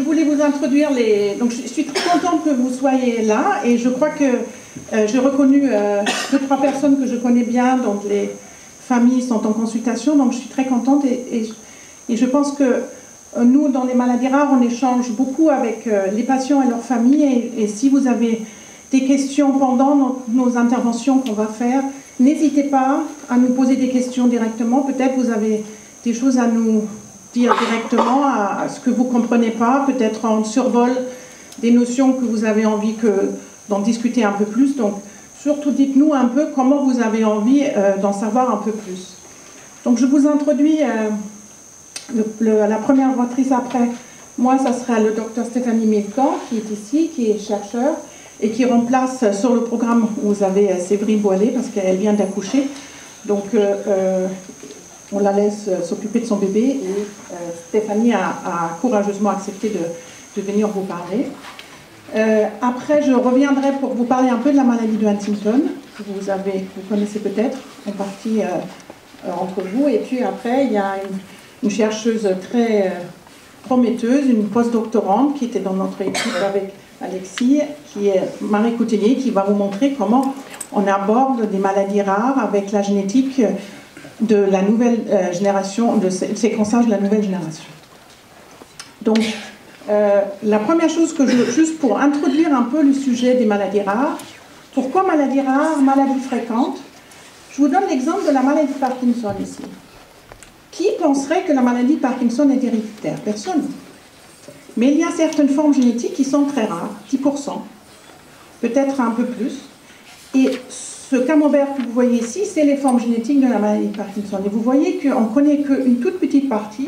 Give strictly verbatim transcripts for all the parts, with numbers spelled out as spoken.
voulais vous introduire les... Donc, je suis très contente que vous soyez là et je crois que euh, j'ai reconnu euh, deux, trois personnes que je connais bien, donc les familles sont en consultation, donc je suis très contente et, et, et je pense que euh, nous, dans les maladies rares, on échange beaucoup avec euh, les patients et leurs familles et, et si vous avez des questions pendant nos, nos interventions qu'on va faire, n'hésitez pas à nous poser des questions directement, peut-être vous avez des choses à nous dire directement, à, à ce que vous ne comprenez pas, peut-être en survol des notions que vous avez envie que, d'en discuter un peu plus. Donc, surtout dites-nous un peu comment vous avez envie euh, d'en savoir un peu plus. Donc, je vous introduis euh, le, le, la première votrice après. Moi, ça sera le docteur Stéphanie Milcan, qui est ici, qui est chercheur, et qui remplace sur le programme où vous avez euh, Séverine Boilet, parce qu'elle vient d'accoucher. Donc, euh, euh, on la laisse s'occuper de son bébé et euh, Stéphanie a, a courageusement accepté de, de venir vous parler. Euh, après, je reviendrai pour vous parler un peu de la maladie de Huntington, que vous, avez, vous connaissez peut-être en partie euh, euh, entre vous. Et puis après, il y a une, une chercheuse très euh, prometteuse, une postdoctorante qui était dans notre équipe avec Alexis, qui est Marie Coutelier, qui va vous montrer comment on aborde des maladies rares avec la génétique de la nouvelle euh, génération, de séquençage de la nouvelle génération. Donc, euh, la première chose que je, juste pour introduire un peu le sujet des maladies rares, pourquoi maladies rares, maladies fréquentes? Je vous donne l'exemple de la maladie de Parkinson ici. Qui penserait que la maladie de Parkinson est héréditaire? Personne. Mais il y a certaines formes génétiques qui sont très rares, dix pour cent, peut-être un peu plus. Et ce camembert que vous voyez ici, c'est les formes génétiques de la maladie de Parkinson. Et vous voyez qu'on ne connaît qu'une toute petite partie.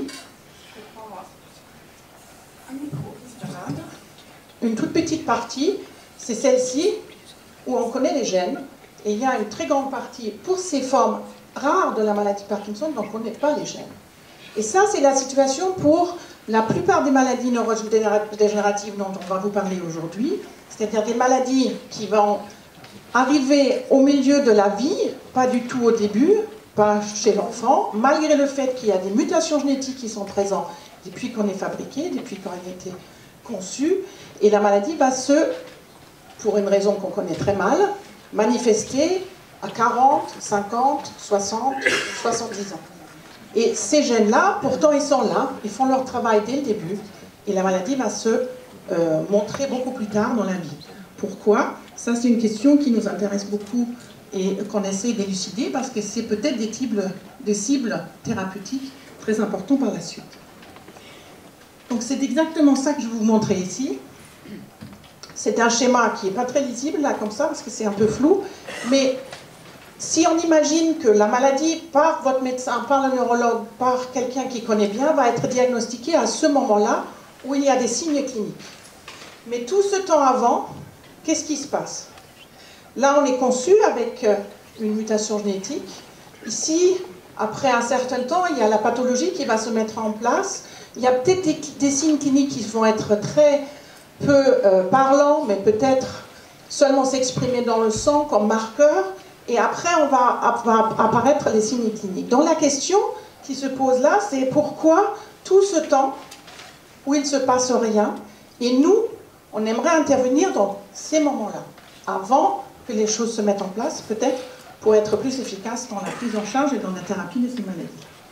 Une toute petite partie, c'est celle-ci, où on connaît les gènes. Et il y a une très grande partie pour ces formes rares de la maladie de Parkinson, dont on ne connaît pas les gènes. Et ça, c'est la situation pour la plupart des maladies neurodégénératives dont on va vous parler aujourd'hui. C'est-à-dire des maladies qui vont arriver au milieu de la vie, pas du tout au début, pas chez l'enfant, malgré le fait qu'il y a des mutations génétiques qui sont présentes depuis qu'on est fabriqué, depuis qu'on a été conçu, et la maladie va se, pour une raison qu'on connaît très mal, manifester à quarante, cinquante, soixante, soixante-dix ans. Et ces gènes-là, pourtant ils sont là, ils font leur travail dès le début, et la maladie va se euh, montrer beaucoup plus tard dans la vie. Pourquoi? Ça, c'est une question qui nous intéresse beaucoup et qu'on essaie d'élucider parce que c'est peut-être des cibles, des cibles thérapeutiques très importantes par la suite. Donc, c'est exactement ça que je vais vous montrer ici. C'est un schéma qui n'est pas très lisible, là, comme ça, parce que c'est un peu flou. Mais si on imagine que la maladie, par votre médecin, par le neurologue, par quelqu'un qui connaît bien, va être diagnostiquée à ce moment-là où il y a des signes cliniques. Mais tout ce temps avant, qu'est-ce qui se passe? Là, on est conçu avec une mutation génétique. Ici, après un certain temps, il y a la pathologie qui va se mettre en place. Il y a peut-être des, des signes cliniques qui vont être très peu euh, parlants, mais peut-être seulement s'exprimer dans le sang comme marqueur. Et après, on va, va apparaître les signes cliniques. Donc la question qui se pose là, c'est pourquoi tout ce temps où il ne se passe rien, et nous, on aimerait intervenir dans ces moments-là, avant que les choses se mettent en place, peut-être pour être plus efficace dans la prise en charge et dans la thérapie de ces maladies.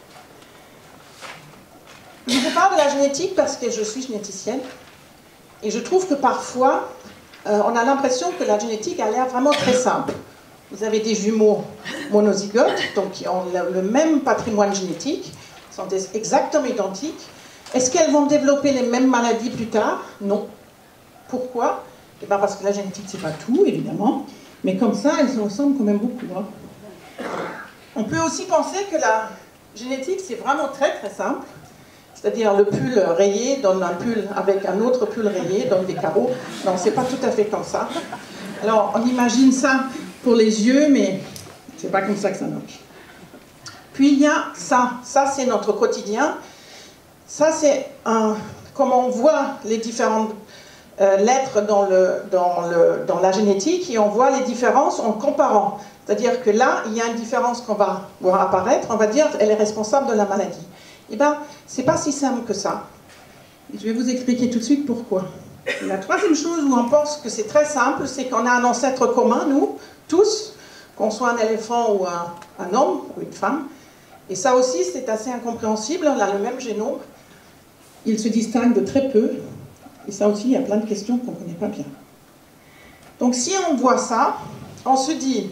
Je vous parle de la génétique parce que je suis généticienne, et je trouve que parfois, euh, on a l'impression que la génétique a l'air vraiment très simple. Vous avez des jumeaux monozygotes, donc qui ont le même patrimoine génétique, sont exactement identiques. Est-ce qu'elles vont développer les mêmes maladies plus tard? Non. Pourquoi? Eh bien parce que la génétique, c'est pas tout, évidemment, mais comme ça, elles se ressemblent quand même beaucoup. Hein. On peut aussi penser que la génétique, c'est vraiment très très simple. C'est-à-dire le pull rayé donne un pull avec un autre pull rayé, donne des carreaux. Non, c'est pas tout à fait comme ça. Alors, on imagine ça pour les yeux, mais c'est pas comme ça que ça marche. Puis il y a ça. Ça, c'est notre quotidien. Ça, c'est un, comment on voit les différentes euh, lettres dans, le, dans, le, dans la génétique, et on voit les différences en comparant. C'est-à-dire que là, il y a une différence qu'on va voir apparaître, on va dire qu'elle est responsable de la maladie. Eh bien, c'est pas si simple que ça. Je vais vous expliquer tout de suite pourquoi. Et la troisième chose où on pense que c'est très simple, c'est qu'on a un ancêtre commun, nous, tous, qu'on soit un éléphant ou un, un homme ou une femme. Et ça aussi, c'est assez incompréhensible, on a le même génome. Il se distingue de très peu. Et ça aussi, il y a plein de questions qu'on ne connaît pas bien. Donc si on voit ça, on se dit,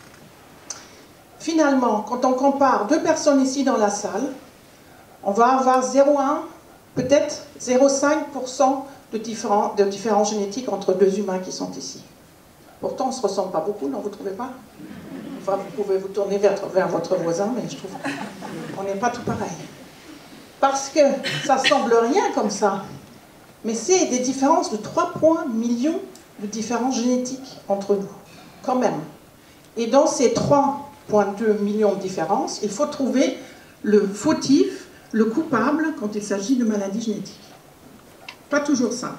finalement, quand on compare deux personnes ici dans la salle, on va avoir zéro virgule un, peut-être zéro virgule cinq pour cent de, différents, de différences génétiques entre deux humains qui sont ici. Pourtant, on ne se ressemble pas beaucoup, non, vous ne trouvez pas? Enfin, vous pouvez vous tourner vers, vers votre voisin, mais je trouve qu'on n'est pas tout pareil. Parce que ça semble rien comme ça, mais c'est des différences de trois millions de différences génétiques entre nous, quand même. Et dans ces trois virgule deux millions de différences, il faut trouver le fautif, le coupable, quand il s'agit de maladies génétiques. Pas toujours simple.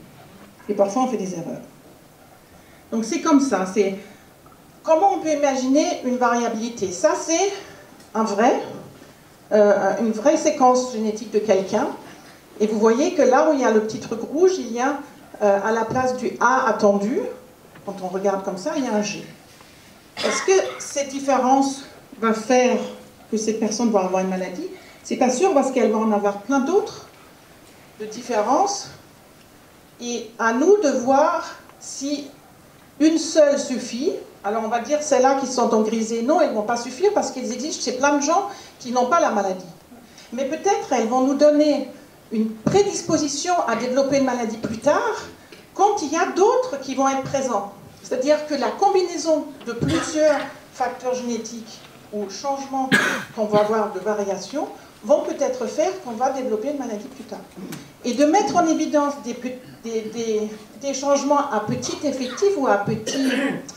Et parfois, on fait des erreurs. Donc c'est comme ça, c'est... Comment on peut imaginer une variabilité? Ça, c'est un vrai, euh, une vraie séquence génétique de quelqu'un. Et vous voyez que là où il y a le petit truc rouge, il y a euh, à la place du A attendu, quand on regarde comme ça, il y a un G. Est-ce que cette différence va faire que cette personne va avoir une maladie? C'est pas sûr parce qu'elle va en avoir plein d'autres de différences. Et à nous de voir si une seule suffit. Alors on va dire celles-là qui sont en grisé, non, elles ne vont pas suffire parce qu'elles existent chez plein de gens qui n'ont pas la maladie. Mais peut-être elles vont nous donner une prédisposition à développer une maladie plus tard quand il y a d'autres qui vont être présents. C'est-à-dire que la combinaison de plusieurs facteurs génétiques ou changements qu'on va avoir de variation vont peut-être faire qu'on va développer une maladie plus tard. Et de mettre en évidence des, des, des, des changements à petit effectif ou à petit...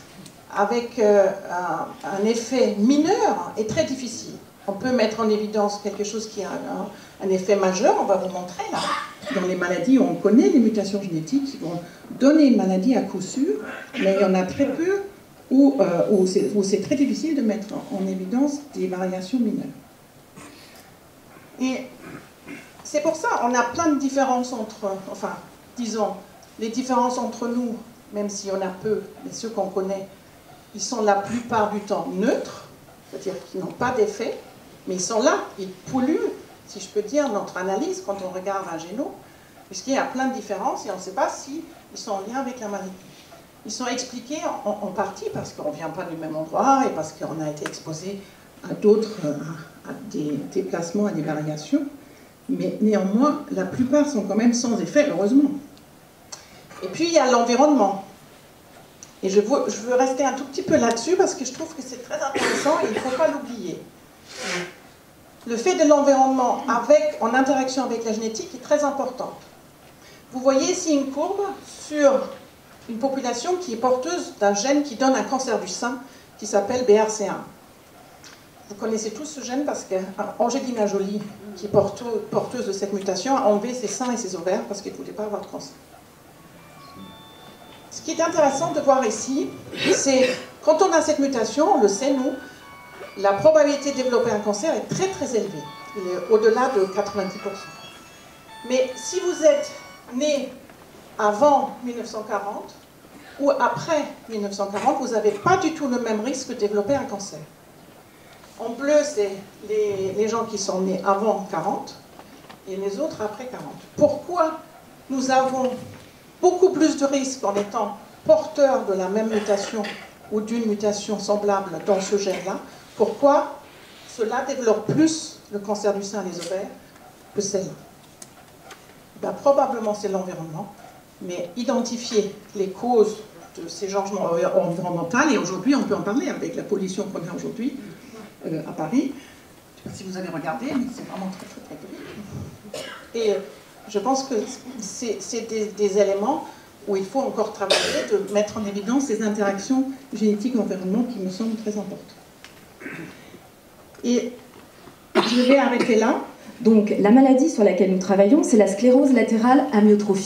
avec euh, un, un effet mineur est très difficile. On peut mettre en évidence quelque chose qui a un, un effet majeur, on va vous montrer là. Dans les maladies, on connaît les mutations génétiques qui vont donner une maladie à coup sûr, mais il y en a très peu où, euh, où c'est très difficile de mettre en, en évidence des variations mineures. Et c'est pour ça on a plein de différences entre, enfin, disons, les différences entre nous, même si on a peu, mais ceux qu'on connaît, ils sont la plupart du temps neutres, c'est-à-dire qu'ils n'ont pas d'effet, mais ils sont là, ils polluent, si je peux dire, notre analyse quand on regarde un génome, puisqu'il y a plein de différences et on ne sait pas s'ils sont en lien avec la maladie. Ils sont expliqués en, en partie parce qu'on ne vient pas du même endroit et parce qu'on a été exposé à d'autres, à des déplacements, à des variations, mais néanmoins, la plupart sont quand même sans effet, heureusement. Et puis il y a l'environnement. Et je veux, je veux rester un tout petit peu là-dessus parce que je trouve que c'est très intéressant et il ne faut pas l'oublier. Le fait de l'environnement avec, en interaction avec la génétique est très important. Vous voyez ici une courbe sur une population qui est porteuse d'un gène qui donne un cancer du sein qui s'appelle B R C un. Vous connaissez tous ce gène parce qu'Angelina Jolie, qui est porteuse de cette mutation, a enlevé ses seins et ses ovaires parce qu'elle ne voulait pas avoir de cancer. Ce qui est intéressant de voir ici, c'est quand on a cette mutation, on le sait nous, la probabilité de développer un cancer est très très élevée. Il est au-delà de quatre-vingt-dix pour cent. Mais si vous êtes né avant mille neuf cent quarante ou après mille neuf cent quarante, vous n'avez pas du tout le même risque de développer un cancer. En bleu, c'est les, les gens qui sont nés avant quarante et les autres après quarante. Pourquoi nous avons beaucoup plus de risques en étant porteurs de la même mutation ou d'une mutation semblable dans ce gène-là? Pourquoi cela développe plus le cancer du sein et les ovaires que celle-là? Ben, probablement c'est l'environnement, mais identifier les causes de ces changements environnementaux, et aujourd'hui on peut en parler avec la pollution qu'on a aujourd'hui euh, à Paris. Je ne sais pas si vous avez regardé, mais c'est vraiment très très très gris. Et je pense que c'est des, des éléments où il faut encore travailler, de mettre en évidence ces interactions génétiques-environnement qui me semblent très importantes. Et je vais arrêter là. Donc la maladie sur laquelle nous travaillons, c'est la sclérose latérale amyotrophique.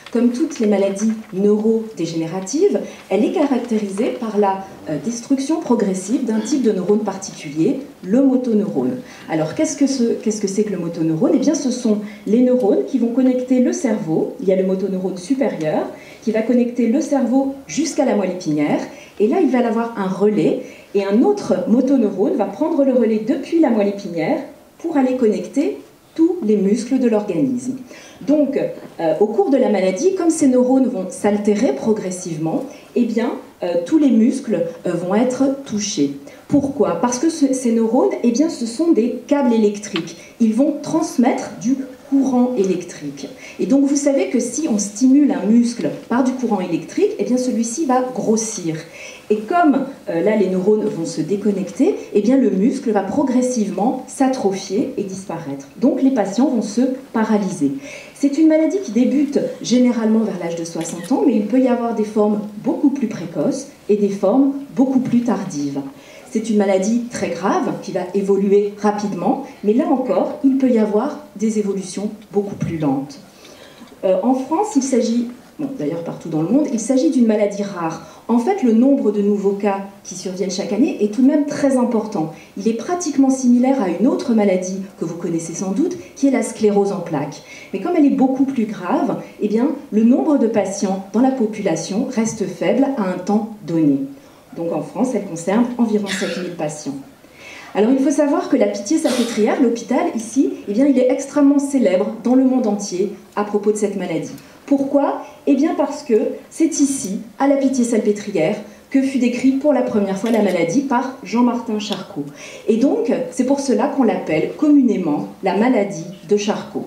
Comme toutes les maladies neurodégénératives, elle est caractérisée par la euh, destruction progressive d'un type de neurone particulier, le motoneurone. Alors, qu'est-ce que ce, qu'est-ce que c'est que le motoneurone? Eh bien, ce sont les neurones qui vont connecter le cerveau. Il y a le motoneurone supérieur qui va connecter le cerveau jusqu'à la moelle épinière. Et là, il va y avoir un relais. Et un autre motoneurone va prendre le relais depuis la moelle épinière pour aller connecter tous les muscles de l'organisme. Donc, euh, au cours de la maladie, comme ces neurones vont s'altérer progressivement, eh bien, euh, tous les muscles euh, vont être touchés. Pourquoi? Parce que ce, ces neurones, eh bien, ce sont des câbles électriques. Ils vont transmettre du courant électrique. Et donc, vous savez que si on stimule un muscle par du courant électrique, eh bien, celui-ci va grossir. Et comme euh, là, les neurones vont se déconnecter, eh bien, le muscle va progressivement s'atrophier et disparaître. Donc, les patients vont se paralyser. C'est une maladie qui débute généralement vers l'âge de soixante ans, mais il peut y avoir des formes beaucoup plus précoces et des formes beaucoup plus tardives. C'est une maladie très grave qui va évoluer rapidement, mais là encore, il peut y avoir des évolutions beaucoup plus lentes. Euh, en France, il s'agit, bon, d'ailleurs partout dans le monde, il s'agit d'une maladie rare. En fait, le nombre de nouveaux cas qui surviennent chaque année est tout de même très important. Il est pratiquement similaire à une autre maladie que vous connaissez sans doute, qui est la sclérose en plaques. Mais comme elle est beaucoup plus grave, eh bien, le nombre de patients dans la population reste faible à un temps donné. Donc en France, elle concerne environ sept mille patients. Alors il faut savoir que la Pitié-Salpêtrière, l'hôpital ici, eh bien, il est extrêmement célèbre dans le monde entier à propos de cette maladie. Pourquoi? Eh bien parce que c'est ici, à la Pitié-Salpêtrière, que fut décrite pour la première fois la maladie par Jean-Martin Charcot. Et donc, c'est pour cela qu'on l'appelle communément la maladie de Charcot.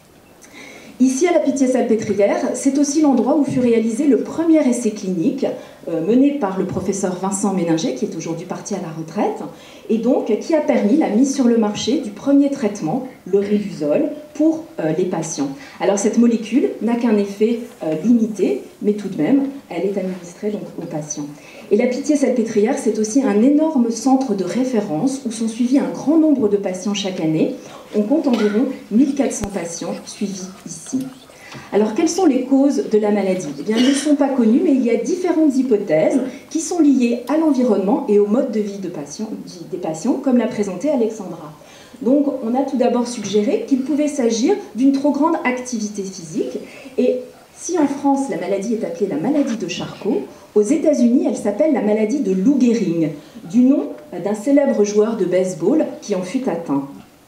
Ici, à la Pitié-Salpêtrière, c'est aussi l'endroit où fut réalisé le premier essai clinique euh, mené par le professeur Vincent Méninger, qui est aujourd'hui parti à la retraite, et donc qui a permis la mise sur le marché du premier traitement, le Riluzole, pour euh, les patients. Alors cette molécule n'a qu'un effet euh, limité, mais tout de même, elle est administrée donc, aux patients. Et la Pitié-Salpêtrière, c'est aussi un énorme centre de référence où sont suivis un grand nombre de patients chaque année. On compte environ mille quatre cents patients suivis ici. Alors, quelles sont les causes de la maladie? Eh bien, elles ne sont pas connues, mais il y a différentes hypothèses qui sont liées à l'environnement et au mode de vie de patients, des patients, comme l'a présenté Alexandra. Donc, on a tout d'abord suggéré qu'il pouvait s'agir d'une trop grande activité physique. Et si en France, la maladie est appelée la maladie de Charcot, aux États-Unis, elle s'appelle la maladie de Lou Gehrig, du nom d'un célèbre joueur de baseball qui en fut atteint.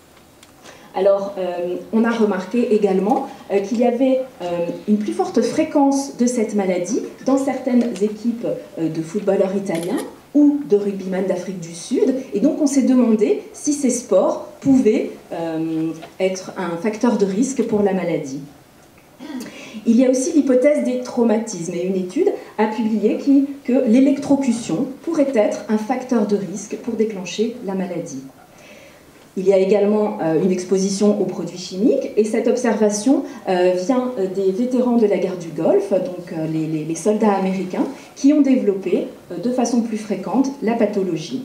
Alors, euh, on a remarqué également euh, qu'il y avait euh, une plus forte fréquence de cette maladie dans certaines équipes euh, de footballeurs italiens ou de rugbyman d'Afrique du Sud. Et donc, on s'est demandé si ces sports pouvaient euh, être un facteur de risque pour la maladie. Il y a aussi l'hypothèse des traumatismes et une étude a publié qui, que l'électrocution pourrait être un facteur de risque pour déclencher la maladie. Il y a également euh, une exposition aux produits chimiques et cette observation euh, vient des vétérans de la guerre du Golfe, donc euh, les, les, les soldats américains, qui ont développé euh, de façon plus fréquente la pathologie.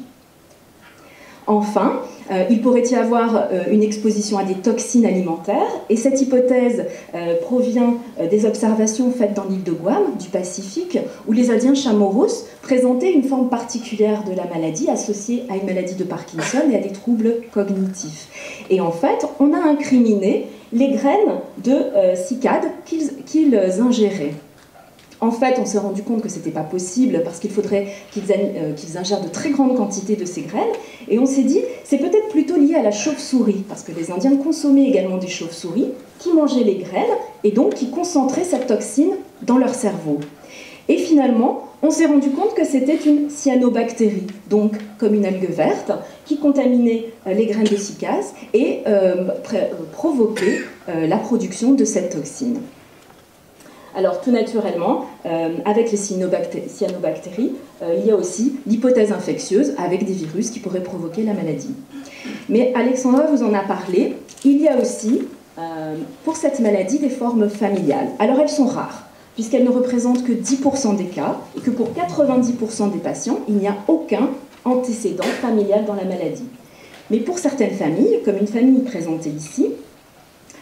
Enfin, euh, il pourrait y avoir euh, une exposition à des toxines alimentaires et cette hypothèse euh, provient euh, des observations faites dans l'île de Guam, du Pacifique, où les Indiens Chamorros présentaient une forme particulière de la maladie associée à une maladie de Parkinson et à des troubles cognitifs. Et en fait, on a incriminé les graines de euh, cycades qu'ils qu'ils ingéraient. En fait, on s'est rendu compte que ce n'était pas possible parce qu'il faudrait qu'ils euh, qu'ils ingèrent de très grandes quantités de ces graines. Et on s'est dit, c'est peut-être plutôt lié à la chauve-souris, parce que les Indiens consommaient également des chauves-souris qui mangeaient les graines et donc qui concentraient cette toxine dans leur cerveau. Et finalement, on s'est rendu compte que c'était une cyanobactérie, donc comme une algue verte, qui contaminait euh, les graines de cycas et euh, provoquait euh, la production de cette toxine. Alors tout naturellement, euh, avec les cyanobactéries, euh, il y a aussi l'hypothèse infectieuse avec des virus qui pourraient provoquer la maladie. Mais Alexandra vous en a parlé, il y a aussi euh, pour cette maladie des formes familiales. Alors elles sont rares, puisqu'elles ne représentent que dix pour cent des cas, et que pour quatre-vingt-dix pour cent des patients, il n'y a aucun antécédent familial dans la maladie. Mais pour certaines familles, comme une famille présentée ici,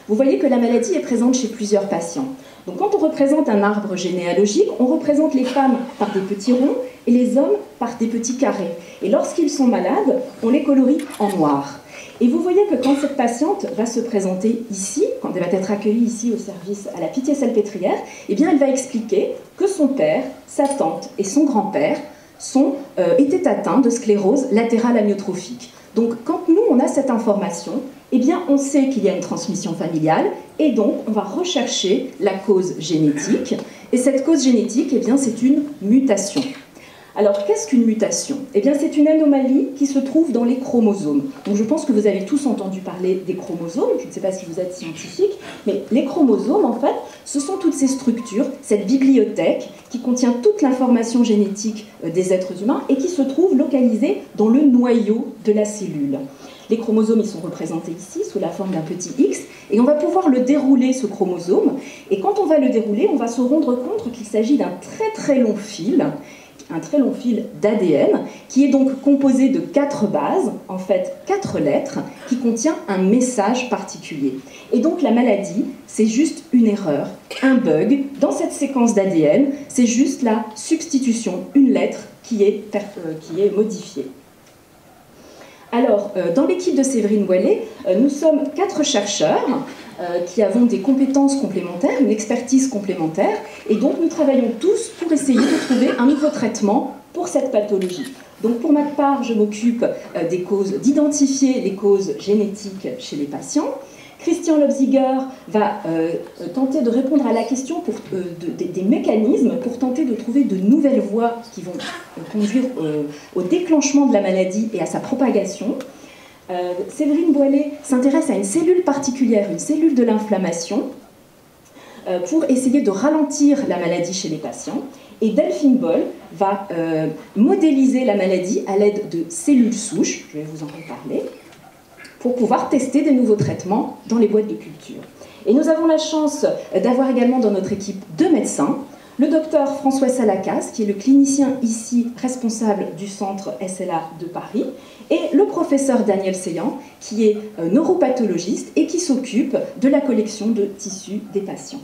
vous voyez que la maladie est présente chez plusieurs patients. Donc quand on représente un arbre généalogique, on représente les femmes par des petits ronds et les hommes par des petits carrés. Et lorsqu'ils sont malades, on les colorie en noir. Et vous voyez que quand cette patiente va se présenter ici, quand elle va être accueillie ici au service à la Pitié-Salpêtrière, eh bien elle va expliquer que son père, sa tante et son grand-père sont, euh, étaient atteints de sclérose latérale amyotrophique. Donc quand nous, on a cette information, eh bien on sait qu'il y a une transmission familiale et donc on va rechercher la cause génétique. Et cette cause génétique, eh bien c'est une mutation. Alors, qu'est-ce qu'une mutation? Eh bien, c'est une anomalie qui se trouve dans les chromosomes. Donc, je pense que vous avez tous entendu parler des chromosomes. Je ne sais pas si vous êtes scientifique, mais les chromosomes, en fait, ce sont toutes ces structures, cette bibliothèque qui contient toute l'information génétique des êtres humains et qui se trouve localisée dans le noyau de la cellule. Les chromosomes, ils sont représentés ici sous la forme d'un petit X et on va pouvoir le dérouler, ce chromosome. Et quand on va le dérouler, on va se rendre compte qu'il s'agit d'un très très long fil, un très long fil d'A D N qui est donc composé de quatre bases, en fait quatre lettres, qui contient un message particulier. Et donc la maladie, c'est juste une erreur, un bug dans cette séquence d'A D N, c'est juste la substitution, une lettre qui est, euh, qui est modifiée. Alors, euh, dans l'équipe de Séverine Boilet, euh, nous sommes quatre chercheurs euh, qui avons des compétences complémentaires, une expertise complémentaire, et donc nous travaillons tous pour essayer de trouver un nouveau traitement pour cette pathologie. Donc pour ma part, je m'occupe euh, des causes, d'identifier les causes génétiques chez les patients. Christian Lobziger va euh, tenter de répondre à la question pour, euh, de, de, des mécanismes pour tenter de trouver de nouvelles voies qui vont euh, conduire euh, au déclenchement de la maladie et à sa propagation. Euh, Séverine Boilet s'intéresse à une cellule particulière, une cellule de l'inflammation, euh, pour essayer de ralentir la maladie chez les patients. Et Delphine Boll va euh, modéliser la maladie à l'aide de cellules souches, je vais vous en reparler, pour pouvoir tester des nouveaux traitements dans les boîtes de culture. Et nous avons la chance d'avoir également dans notre équipe deux médecins, le docteur François Salacas, qui est le clinicien ici responsable du centre S L A de Paris, et le professeur Daniel Seyan, qui est neuropathologiste et qui s'occupe de la collection de tissus des patients.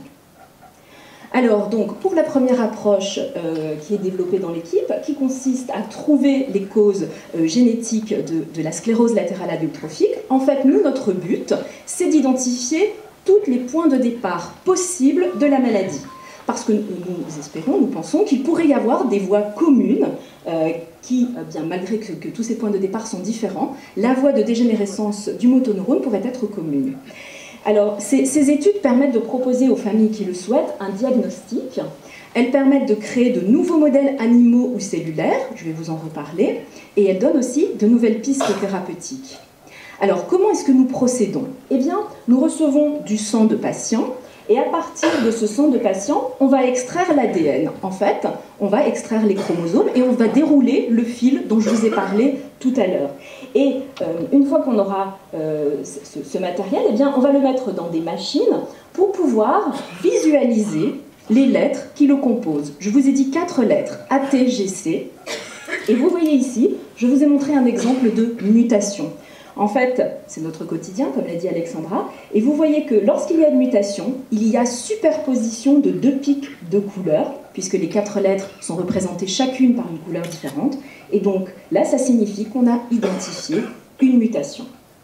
Alors, donc, pour la première approche euh, qui est développée dans l'équipe, qui consiste à trouver les causes euh, génétiques de, de la sclérose latérale amyotrophique, en fait, nous, notre but, c'est d'identifier tous les points de départ possibles de la maladie. Parce que nous, nous espérons, nous pensons qu'il pourrait y avoir des voies communes euh, qui, bien malgré que, que tous ces points de départ sont différents, la voie de dégénérescence du motoneurone pourrait être commune. Alors, ces, ces études permettent de proposer aux familles qui le souhaitent un diagnostic. Elles permettent de créer de nouveaux modèles animaux ou cellulaires, je vais vous en reparler, et elles donnent aussi de nouvelles pistes thérapeutiques. Alors, comment est-ce que nous procédons? Eh bien, nous recevons du sang de patients, et à partir de ce sang de patients, on va extraire l'A D N. En fait, on va extraire les chromosomes et on va dérouler le fil dont je vous ai parlé tout à l'heure. Et euh, une fois qu'on aura euh, ce, ce matériel, eh bien, on va le mettre dans des machines pour pouvoir visualiser les lettres qui le composent. Je vous ai dit quatre lettres, A, T, G, C. Et vous voyez ici, je vous ai montré un exemple de mutation. En fait, c'est notre quotidien, comme l'a dit Alexandra, et vous voyez que lorsqu'il y a une mutation, il y a superposition de deux pics de couleurs, puisque les quatre lettres sont représentées chacune par une couleur différente, et donc là, ça signifie qu'on a identifié une mutation.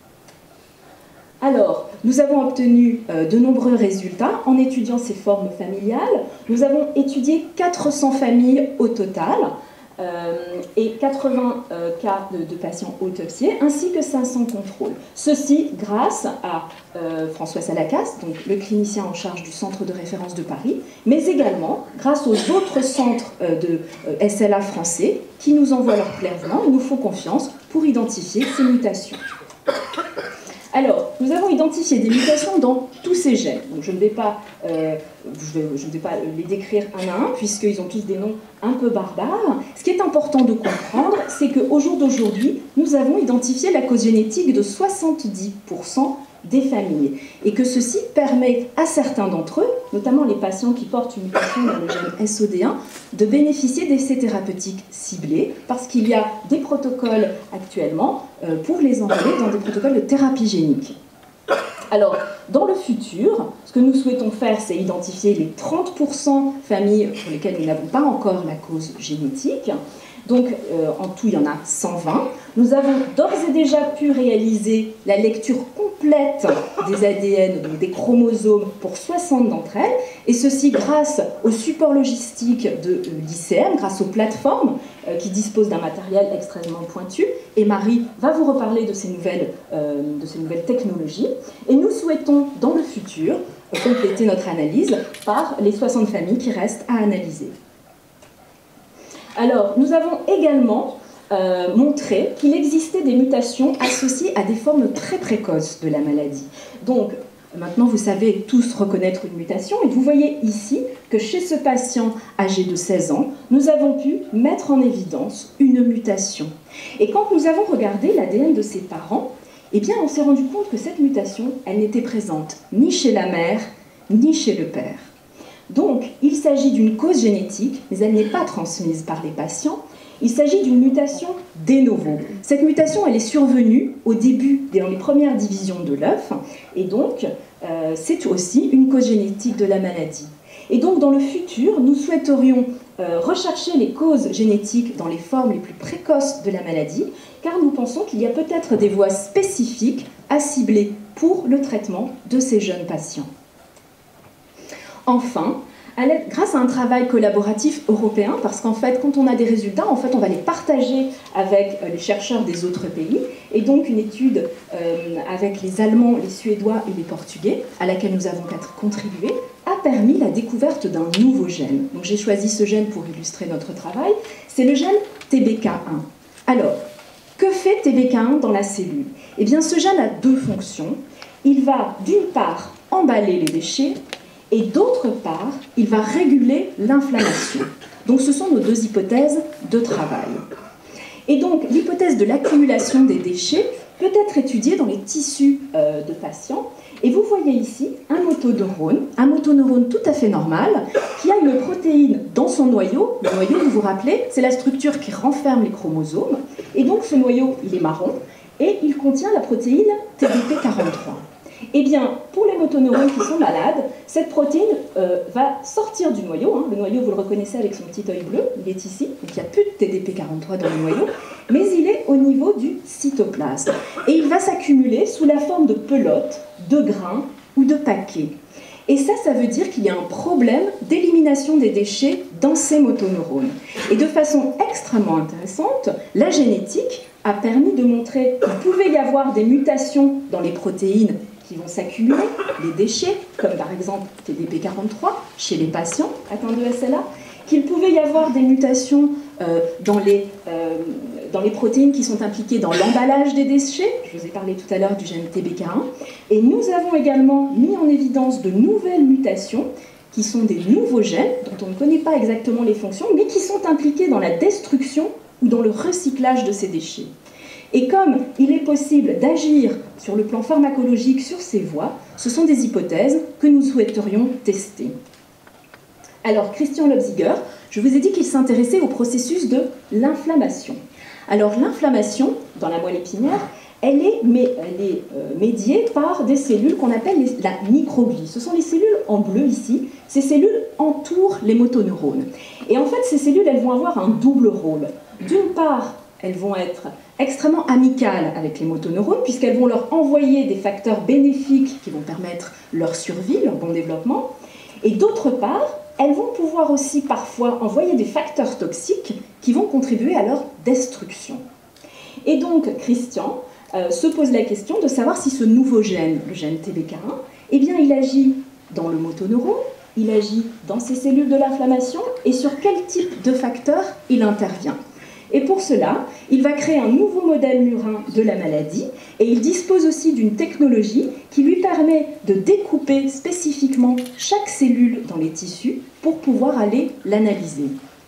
Alors, nous avons obtenu euh, de nombreux résultats en étudiant ces formes familiales. Nous avons étudié quatre cents familles au total, Euh, et quatre-vingts euh, cas de, de patients autopsiés, ainsi que cinq cents contrôles. Ceci grâce à euh, François Salacas, donc le clinicien en charge du centre de référence de Paris, mais également grâce aux autres centres euh, de euh, S L A français qui nous envoient leurs prélèvements et nous font confiance pour identifier ces mutations. Alors, nous avons identifié des mutations dans tous ces gènes. Donc, je ne vais pas, euh, je vais, je ne vais pas les décrire un à un, puisqu'ils ont tous des noms un peu barbares. Ce qui est important de comprendre, c'est qu'au jour d'aujourd'hui, nous avons identifié la cause génétique de soixante-dix pour cent des familles. Et que ceci permet à certains d'entre eux, notamment les patients qui portent une mutation dans le gène S O D un, de bénéficier d'essais thérapeutiques ciblés, parce qu'il y a des protocoles actuellement euh, pour les enrôler dans des protocoles de thérapie génique. Alors, dans le futur, ce que nous souhaitons faire, c'est identifier les trente pour cent familles pour lesquelles nous n'avons pas encore la cause génétique. Donc, euh, en tout, il y en a cent vingt. Nous avons d'ores et déjà pu réaliser la lecture complète des A D N, donc des chromosomes, pour soixante d'entre elles, et ceci grâce au support logistique de euh, l'I C M, grâce aux plateformes euh, qui disposent d'un matériel extrêmement pointu. Et Marie va vous reparler de ces nouvelles, euh, de ces nouvelles technologies. Et nous souhaitons, dans le futur, euh, compléter notre analyse par les soixante familles qui restent à analyser. Alors, nous avons également euh, montré qu'il existait des mutations associées à des formes très précoces de la maladie. Donc, maintenant, vous savez tous reconnaître une mutation, et vous voyez ici que chez ce patient âgé de seize ans, nous avons pu mettre en évidence une mutation. Et quand nous avons regardé l'A D N de ses parents, eh bien, on s'est rendu compte que cette mutation, elle n'était présente ni chez la mère, ni chez le père. Donc, il s'agit d'une cause génétique, mais elle n'est pas transmise par les patients. Il s'agit d'une mutation de novo. Cette mutation, elle est survenue au début, dans les premières divisions de l'œuf, et donc, euh, c'est aussi une cause génétique de la maladie. Et donc, dans le futur, nous souhaiterions euh, rechercher les causes génétiques dans les formes les plus précoces de la maladie, car nous pensons qu'il y a peut-être des voies spécifiques à cibler pour le traitement de ces jeunes patients. Enfin, grâce à un travail collaboratif européen, parce qu'en fait, quand on a des résultats, en fait, on va les partager avec les chercheurs des autres pays, et donc une étude euh, avec les Allemands, les Suédois et les Portugais, à laquelle nous avons contribué, a permis la découverte d'un nouveau gène. Donc j'ai choisi ce gène pour illustrer notre travail, c'est le gène T B K un. Alors, que fait T B K un dans la cellule? Eh bien, ce gène a deux fonctions. Il va, d'une part, emballer les déchets, et d'autre part, il va réguler l'inflammation. Donc ce sont nos deux hypothèses de travail. Et donc l'hypothèse de l'accumulation des déchets peut être étudiée dans les tissus euh, de patients. Et vous voyez ici un motoneurone, un motoneurone tout à fait normal, qui a une protéine dans son noyau. Le noyau, vous vous rappelez, c'est la structure qui renferme les chromosomes. Et donc ce noyau, il est marron, et il contient la protéine T D P quarante-trois. Eh bien, pour les motoneurones qui sont malades, cette protéine euh, va sortir du noyau. Hein. Le noyau, vous le reconnaissez avec son petit œil bleu, il est ici, donc il n'y a plus de T D P quarante-trois dans le noyau, mais il est au niveau du cytoplasme. Et il va s'accumuler sous la forme de pelotes, de grains ou de paquets. Et ça, ça veut dire qu'il y a un problème d'élimination des déchets dans ces motoneurones. Et de façon extrêmement intéressante, la génétique a permis de montrer qu'il pouvait y avoir des mutations dans les protéines qui vont s'accumuler, les déchets, comme par exemple T D P quarante-trois chez les patients atteints de S L A, qu'il pouvait y avoir des mutations euh, dans, les, euh, dans les protéines qui sont impliquées dans l'emballage des déchets. Je vous ai parlé tout à l'heure du gène T B K un. Et nous avons également mis en évidence de nouvelles mutations qui sont des nouveaux gènes dont on ne connaît pas exactement les fonctions, mais qui sont impliqués dans la destruction ou dans le recyclage de ces déchets. Et comme il est possible d'agir sur le plan pharmacologique sur ces voies, ce sont des hypothèses que nous souhaiterions tester. Alors, Christian Lobziger, je vous ai dit qu'il s'intéressait au processus de l'inflammation. Alors, l'inflammation, dans la moelle épinière, elle est, mais, elle est euh, médiée par des cellules qu'on appelle les, la microglie. Ce sont les cellules en bleu ici. Ces cellules entourent les motoneurones. Et en fait, ces cellules, elles vont avoir un double rôle. D'une part, elles vont être extrêmement amicales avec les motoneurones, puisqu'elles vont leur envoyer des facteurs bénéfiques qui vont permettre leur survie, leur bon développement. Et d'autre part, elles vont pouvoir aussi parfois envoyer des facteurs toxiques qui vont contribuer à leur destruction. Et donc, Christian euh, se pose la question de savoir si ce nouveau gène, le gène T B K un, eh bien, il agit dans le motoneurone, il agit dans ces cellules de l'inflammation, et sur quel type de facteurs il intervient. Et pour cela, il va créer un nouveau modèle murin de la maladie, et il dispose aussi d'une technologie qui lui permet de découper spécifiquement chaque cellule dans les tissus pour pouvoir aller l'analyser.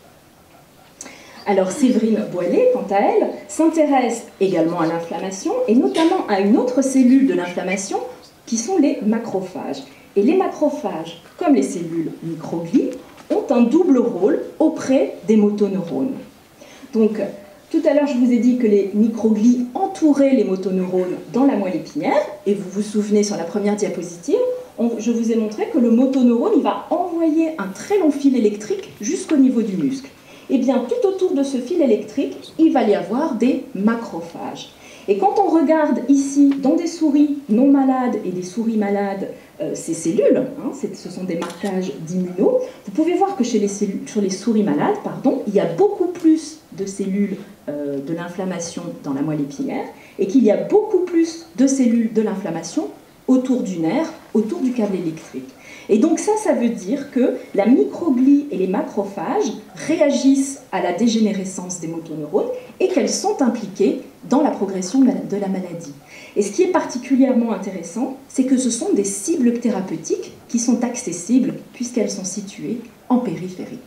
Alors Séverine Boilet, quant à elle, s'intéresse également à l'inflammation, et notamment à une autre cellule de l'inflammation, qui sont les macrophages. Et les macrophages, comme les cellules microglies, ont un double rôle auprès des motoneurones. Donc, Tout à l'heure, je vous ai dit que les microglies entouraient les motoneurones dans la moelle épinière, et vous vous souvenez sur la première diapositive, on, je vous ai montré que le motoneurone il va envoyer un très long fil électrique jusqu'au niveau du muscle. Et bien, tout autour de ce fil électrique, il va y avoir des macrophages. Et quand on regarde ici, dans des souris non malades et des souris malades, euh, ces cellules, hein, ce sont des marquages d'immuno, vous pouvez voir que chez les, cellules, sur les souris malades, pardon, il y a beaucoup plus de cellules euh, de l'inflammation dans la moelle épinière et qu'il y a beaucoup plus de cellules de l'inflammation autour du nerf, autour du câble électrique. Et donc ça, ça veut dire que la microglie et les macrophages réagissent à la dégénérescence des motoneurones et qu'elles sont impliquées dans la progression de la maladie. Et ce qui est particulièrement intéressant, c'est que ce sont des cibles thérapeutiques qui sont accessibles puisqu'elles sont situées en périphérie.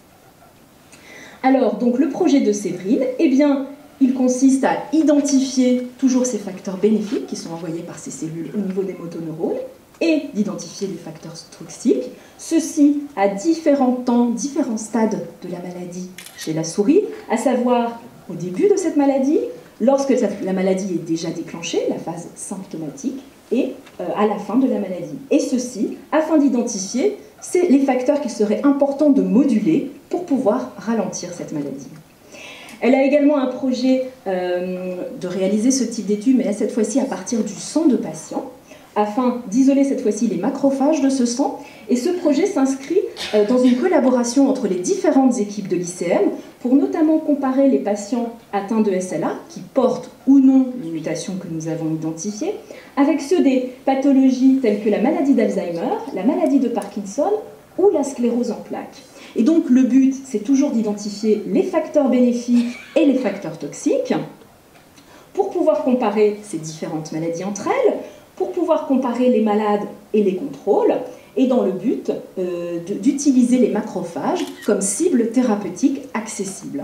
Alors, donc le projet de Séverine, eh bien, il consiste à identifier toujours ces facteurs bénéfiques qui sont envoyés par ces cellules au niveau des motoneurones et d'identifier les facteurs toxiques, ceci à différents temps, différents stades de la maladie chez la souris, à savoir au début de cette maladie, lorsque la maladie est déjà déclenchée, la phase symptomatique, et euh, à la fin de la maladie. Et ceci afin d'identifier les facteurs qu'il serait important de moduler pour pouvoir ralentir cette maladie. Elle a également un projet euh, de réaliser ce type d'études, mais cette fois-ci à partir du sang de patients, afin d'isoler cette fois-ci les macrophages de ce sang. Et ce projet s'inscrit euh, dans une collaboration entre les différentes équipes de l'I C M pour notamment comparer les patients atteints de S L A, qui portent ou non les mutations que nous avons identifiées, avec ceux des pathologies telles que la maladie d'Alzheimer, la maladie de Parkinson ou la sclérose en plaques. Et donc le but, c'est toujours d'identifier les facteurs bénéfiques et les facteurs toxiques pour pouvoir comparer ces différentes maladies entre elles, pour pouvoir comparer les malades et les contrôles, et dans le but euh, d'utiliser les macrophages comme cible thérapeutique accessible.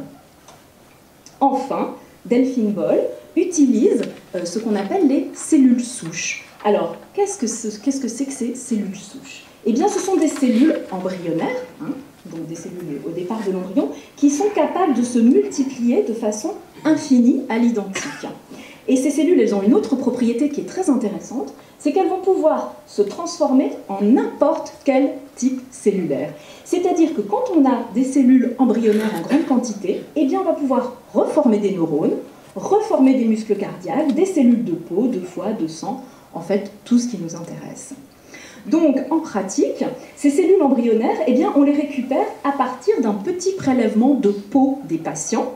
Enfin, Delphine Boll utilise euh, ce qu'on appelle les cellules souches. Alors, qu'est-ce que c'est -ce que, c'est que ces cellules souches? Eh bien, ce sont des cellules embryonnaires, hein, donc des cellules au départ de l'embryon, qui sont capables de se multiplier de façon infinie à l'identique. Et ces cellules, elles ont une autre propriété qui est très intéressante, c'est qu'elles vont pouvoir se transformer en n'importe quel type cellulaire. C'est-à-dire que quand on a des cellules embryonnaires en grande quantité, eh bien on va pouvoir reformer des neurones, reformer des muscles cardiaques, des cellules de peau, de foie, de sang, en fait tout ce qui nous intéresse. Donc en pratique, ces cellules embryonnaires, eh bien, on les récupère à partir d'un petit prélèvement de peau des patients.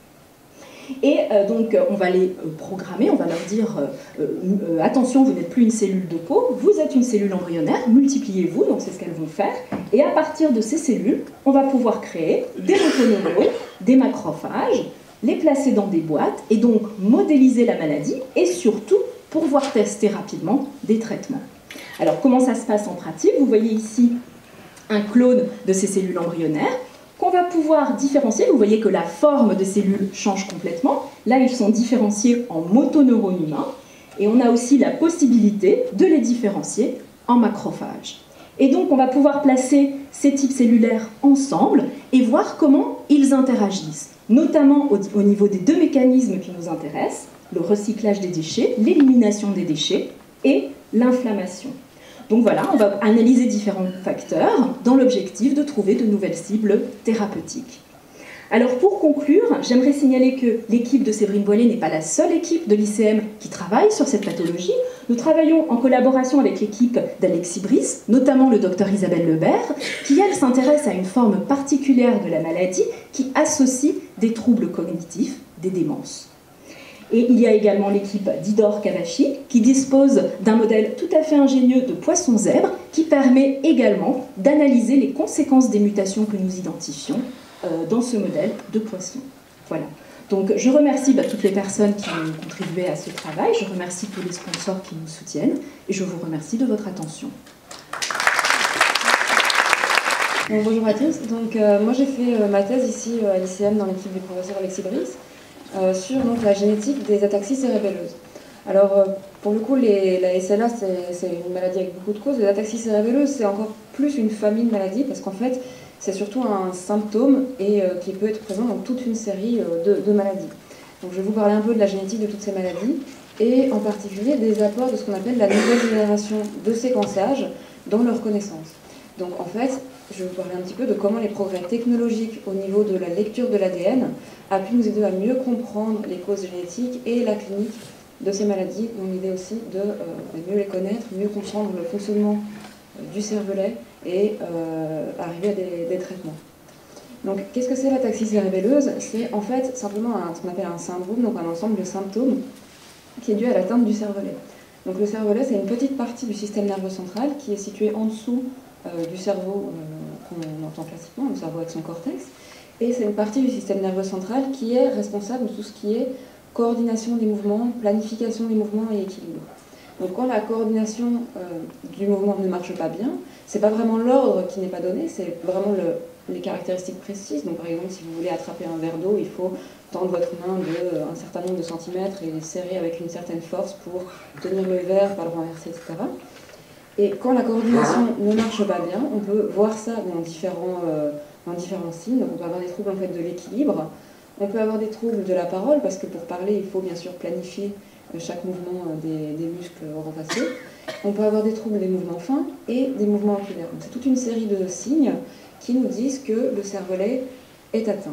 Et euh, donc, on va les euh, programmer, on va leur dire euh, euh, attention, vous n'êtes plus une cellule de peau, vous êtes une cellule embryonnaire, multipliez-vous, donc c'est ce qu'elles vont faire. Et à partir de ces cellules, on va pouvoir créer des motoneurones, des macrophages, les placer dans des boîtes et donc modéliser la maladie et surtout pouvoir tester rapidement des traitements. Alors, comment ça se passe en pratique? Vous voyez ici un clone de ces cellules embryonnaires qu'on va pouvoir différencier. Vous voyez que la forme des cellules change complètement. Là, ils sont différenciés en motoneurones humains. Et on a aussi la possibilité de les différencier en macrophages. Et donc, on va pouvoir placer ces types cellulaires ensemble et voir comment ils interagissent, notamment au, au niveau des deux mécanismes qui nous intéressent, le recyclage des déchets, l'élimination des déchets et l'inflammation. Donc voilà, on va analyser différents facteurs dans l'objectif de trouver de nouvelles cibles thérapeutiques. Alors pour conclure, j'aimerais signaler que l'équipe de Séverine Boilet n'est pas la seule équipe de l'I C M qui travaille sur cette pathologie. Nous travaillons en collaboration avec l'équipe d'Alexis Brice, notamment le docteur Isabelle Lebert, qui elle s'intéresse à une forme particulière de la maladie qui associe des troubles cognitifs, des démences. Et il y a également l'équipe d'Idor Kavachi qui dispose d'un modèle tout à fait ingénieux de poisson zèbre qui permet également d'analyser les conséquences des mutations que nous identifions euh, dans ce modèle de poisson. Voilà. Donc je remercie bah, toutes les personnes qui ont contribué à ce travail, je remercie tous les sponsors qui nous soutiennent et je vous remercie de votre attention. Donc, bonjour à tous. Donc, euh, moi j'ai fait euh, ma thèse ici euh, à l'I C M dans l'équipe du professeur Alexis Brice. Euh, sur donc, la génétique des ataxies cérébelleuses. Alors, euh, pour le coup, les, la S L A, c'est une maladie avec beaucoup de causes. Les ataxies cérébelleuses, c'est encore plus une famille de maladies, parce qu'en fait, c'est surtout un symptôme et euh, qui peut être présent dans toute une série euh, de, de maladies. Donc je vais vous parler un peu de la génétique de toutes ces maladies et en particulier des apports de ce qu'on appelle la nouvelle génération de séquençage dans leur connaissance. Donc en fait, je vais vous parler un petit peu de comment les progrès technologiques au niveau de la lecture de l'A D N a pu nous aider à mieux comprendre les causes génétiques et la clinique de ces maladies, donc l'idée aussi de euh, mieux les connaître, mieux comprendre le fonctionnement euh, du cervelet et euh, arriver à des, des traitements. Donc qu'est-ce que c'est l'ataxie cérébelleuse? C'est en fait simplement un, ce qu'on appelle un syndrome, donc un ensemble de symptômes qui est dû à l'atteinte du cervelet. Donc le cervelet, c'est une petite partie du système nerveux central qui est située en dessous euh, du cerveau euh, qu'on entend classiquement, le cerveau avec son cortex, et c'est une partie du système nerveux central qui est responsable de tout ce qui est coordination des mouvements, planification des mouvements et équilibre. Donc quand la coordination euh, du mouvement ne marche pas bien, c'est pas vraiment l'ordre qui n'est pas donné, c'est vraiment le, les caractéristiques précises. Donc par exemple, si vous voulez attraper un verre d'eau, il faut tendre votre main de euh, un certain nombre de centimètres et les serrer avec une certaine force pour tenir le verre, pas le renverser, et cetera. Et quand la coordination ne marche pas bien, on peut voir ça dans différents, euh, dans différents signes. Donc on peut avoir des troubles en fait, de l'équilibre. On peut avoir des troubles de la parole, parce que pour parler, il faut bien sûr planifier chaque mouvement des, des muscles orofaciaux. On peut avoir des troubles des mouvements fins et des mouvements oculaires. Donc c'est toute une série de signes qui nous disent que le cervelet est atteint.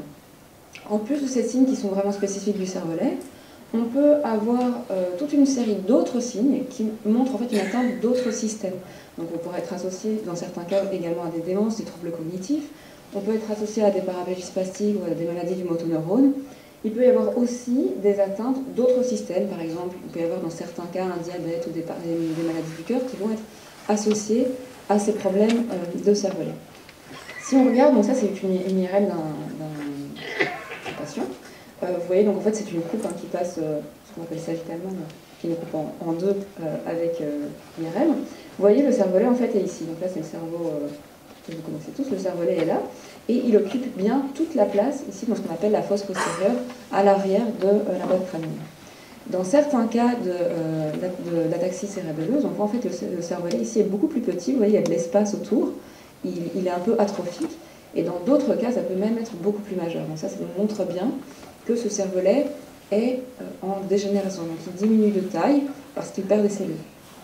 En plus de ces signes qui sont vraiment spécifiques du cervelet, on peut avoir euh, toute une série d'autres signes qui montrent en fait une atteinte d'autres systèmes. Donc on pourrait être associé dans certains cas également à des démences, des troubles cognitifs. On peut être associé à des paraplégies spastiques ou à des maladies du motoneurone. Il peut y avoir aussi des atteintes d'autres systèmes, par exemple, il peut y avoir dans certains cas un diabète ou des, des maladies du cœur qui vont être associées à ces problèmes euh, de cervelet. Si on regarde, donc ça c'est une, une I R M d'un patient. Euh, vous voyez, donc en fait c'est une coupe hein, qui passe, euh, ce qu'on appelle sagittalement, qui nous coupe en, en deux euh, avec euh, l'I R M. Vous voyez, le cervelet en fait est ici. Donc là c'est le cerveau euh, que vous connaissez tous, le cervelet est là. Et il occupe bien toute la place, ici, dans ce qu'on appelle la fosse postérieure, à l'arrière de euh, la boîte crânienne. Dans certains cas d'ataxie euh, cérébelleuse, on voit en fait le, le cervelet ici est beaucoup plus petit, vous voyez, il y a de l'espace autour, il, il est un peu atrophique, et dans d'autres cas, ça peut même être beaucoup plus majeur. Donc ça, ça nous montre bien que ce cervelet est euh, en dégénération, donc il diminue de taille parce qu'il perd des cellules.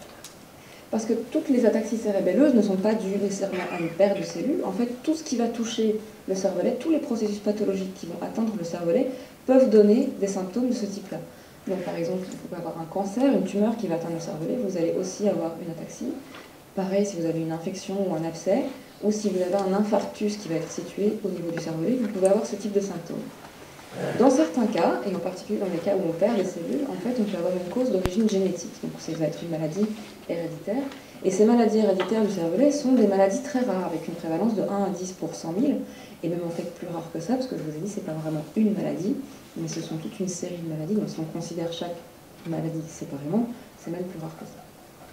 Parce que toutes les ataxies cérébelleuses ne sont pas dues nécessairement à une perte de cellules. En fait, tout ce qui va toucher le cervelet, tous les processus pathologiques qui vont atteindre le cervelet, peuvent donner des symptômes de ce type-là. Donc, par exemple, vous pouvez avoir un cancer, une tumeur qui va atteindre le cervelet, vous allez aussi avoir une ataxie. Pareil, si vous avez une infection ou un abcès, ou si vous avez un infarctus qui va être situé au niveau du cervelet, vous pouvez avoir ce type de symptômes. Dans certains cas, et en particulier dans les cas où on perd des cellules, en fait, on peut avoir une cause d'origine génétique. Donc, ça va être une maladie héréditaire. Et ces maladies héréditaires du cervelet sont des maladies très rares, avec une prévalence de un à dix pour cent mille, et même en fait plus rare que ça, parce que je vous ai dit, c'est pas vraiment une maladie, mais ce sont toute une série de maladies. Donc, si on considère chaque maladie séparément, c'est même plus rare que ça.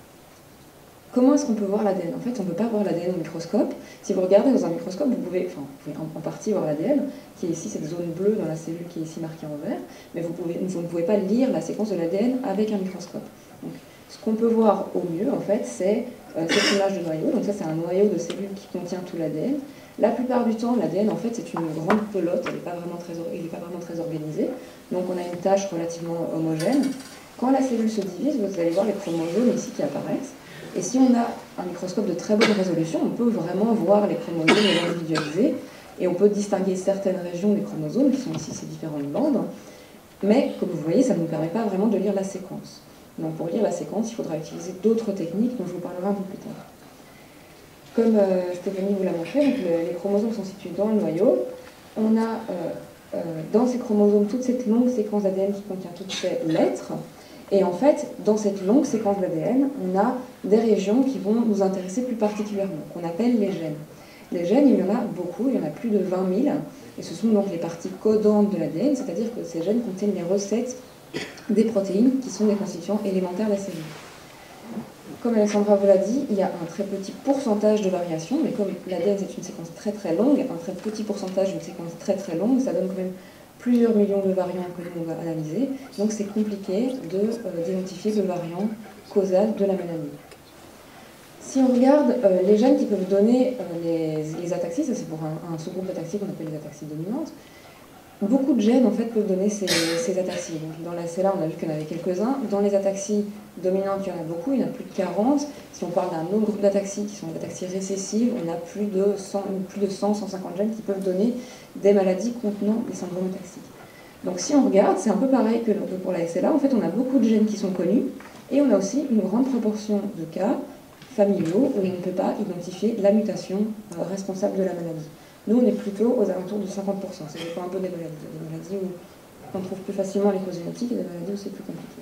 Comment est-ce qu'on peut voir l'A D N? En fait, on ne peut pas voir l'A D N au microscope. Si vous regardez dans un microscope, vous pouvez, enfin, vous pouvez en, en partie voir l'A D N, qui est ici cette zone bleue dans la cellule qui est ici marquée en vert, mais vous, pouvez, vous ne pouvez pas lire la séquence de l'A D N avec un microscope. Donc, ce qu'on peut voir au mieux, en fait, c'est euh, cette image de noyau. Donc ça, c'est un noyau de cellules qui contient tout l'A D N. La plupart du temps, l'A D N, en fait, c'est une grande pelote, elle n'est pas, pas vraiment très organisée. Donc on a une tâche relativement homogène. Quand la cellule se divise, vous allez voir les chromosomes ici qui apparaissent. Et si on a un microscope de très bonne résolution, on peut vraiment voir les chromosomes individualisés et on peut distinguer certaines régions des chromosomes, qui sont ici ces différentes bandes. Mais, comme vous voyez, ça ne nous permet pas vraiment de lire la séquence. Donc pour lire la séquence, il faudra utiliser d'autres techniques dont je vous parlerai un peu plus tard. Comme euh, Stéphanie vous l'a montré, donc le, les chromosomes sont situés dans le noyau. On a euh, euh, dans ces chromosomes toute cette longue séquence d'A D N qui contient toutes ces lettres. Et en fait, dans cette longue séquence d'A D N, on a des régions qui vont nous intéresser plus particulièrement, qu'on appelle les gènes. Les gènes, il y en a beaucoup, il y en a plus de vingt mille, et ce sont donc les parties codantes de l'A D N, c'est-à-dire que ces gènes contiennent les recettes des protéines qui sont des constituants élémentaires de la cellule. Comme Alexandra vous l'a dit, il y a un très petit pourcentage de variation, mais comme l'A D N c'est une séquence très très longue, un très petit pourcentage d'une séquence très très longue, ça donne quand même plusieurs millions de variants que nous on va analyser, donc c'est compliqué d'identifier de, euh, le variant causal de la maladie. Si on regarde euh, les gènes qui peuvent donner euh, les, les ataxies, ça c'est pour un, un sous-groupe d'ataxies qu'on appelle les ataxies dominantes, beaucoup de gènes en fait peuvent donner ces, ces ataxies. Donc, dans la S L A, on a vu qu'il y en avait quelques-uns. Dans les ataxies dominantes, il y en a beaucoup, il y en a plus de quarante. Si on parle d'un autre groupe d'ataxies qui sont des ataxies récessives, on a plus de cent, plus de cent, cent cinquante gènes qui peuvent donner des maladies contenant des syndromes ataxiques. Donc si on regarde, c'est un peu pareil que pour la S L A. En fait, on a beaucoup de gènes qui sont connus et on a aussi une grande proportion de cas familiaux où on ne peut pas identifier la mutation euh, responsable de la maladie. Nous, on est plutôt aux alentours de cinquante pour cent. Ça dépend un peu des maladies. Il y a des maladies où on trouve plus facilement les causes génétiques et des maladies où c'est plus compliqué.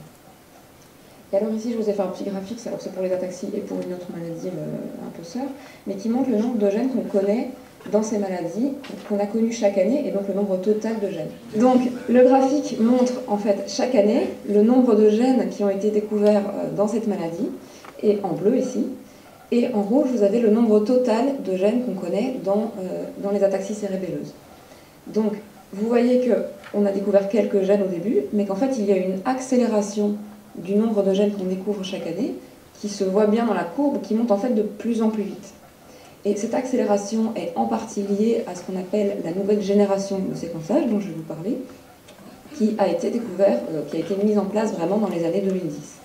Et alors ici, je vous ai fait un petit graphique, alors c'est pour les ataxies et pour une autre maladie euh, un peu sœur, mais qui montre le nombre de gènes qu'on connaît dans ces maladies, qu'on a connues chaque année, et donc le nombre total de gènes. Donc, le graphique montre en fait chaque année le nombre de gènes qui ont été découverts euh, dans cette maladie, et en bleu ici. Et en rouge, vous avez le nombre total de gènes qu'on connaît dans, euh, dans les ataxies cérébelleuses. Donc, vous voyez qu'on a découvert quelques gènes au début, mais qu'en fait, il y a une accélération du nombre de gènes qu'on découvre chaque année, qui se voit bien dans la courbe, qui monte en fait de plus en plus vite. Et cette accélération est en partie liée à ce qu'on appelle la nouvelle génération de séquençage, dont je vais vous parler, qui a été découvert, euh, qui a été mise en place vraiment dans les années deux mille dix.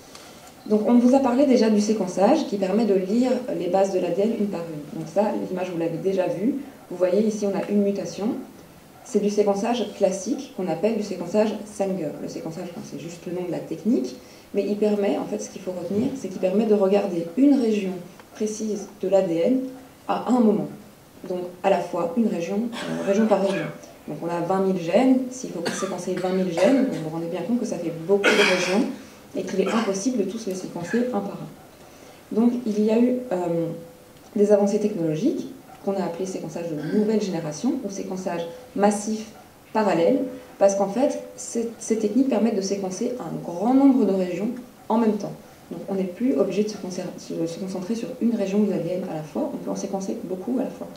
Donc on vous a parlé déjà du séquençage qui permet de lire les bases de l'A D N une par une. Donc ça, l'image vous l'avez déjà vue. Vous voyez ici on a une mutation. C'est du séquençage classique qu'on appelle du séquençage Sanger. Le séquençage, c'est juste le nom de la technique, mais il permet, en fait ce qu'il faut retenir, c'est qu'il permet de regarder une région précise de l'A D N à un moment. Donc à la fois une région, euh, région par région. Donc on a vingt mille gènes. S'il faut séquencer vingt mille gènes, vous vous rendez bien compte que ça fait beaucoup de régions, et qu'il est impossible de tous les séquencer un par un. Donc il y a eu euh, des avancées technologiques qu'on a appelées séquençage de nouvelle génération ou séquençage massif parallèle, parce qu'en fait, ces, ces techniques permettent de séquencer un grand nombre de régions en même temps. Donc on n'est plus obligé de se, se concentrer sur une région de l'A D N à la fois, on peut en séquencer beaucoup à la fois.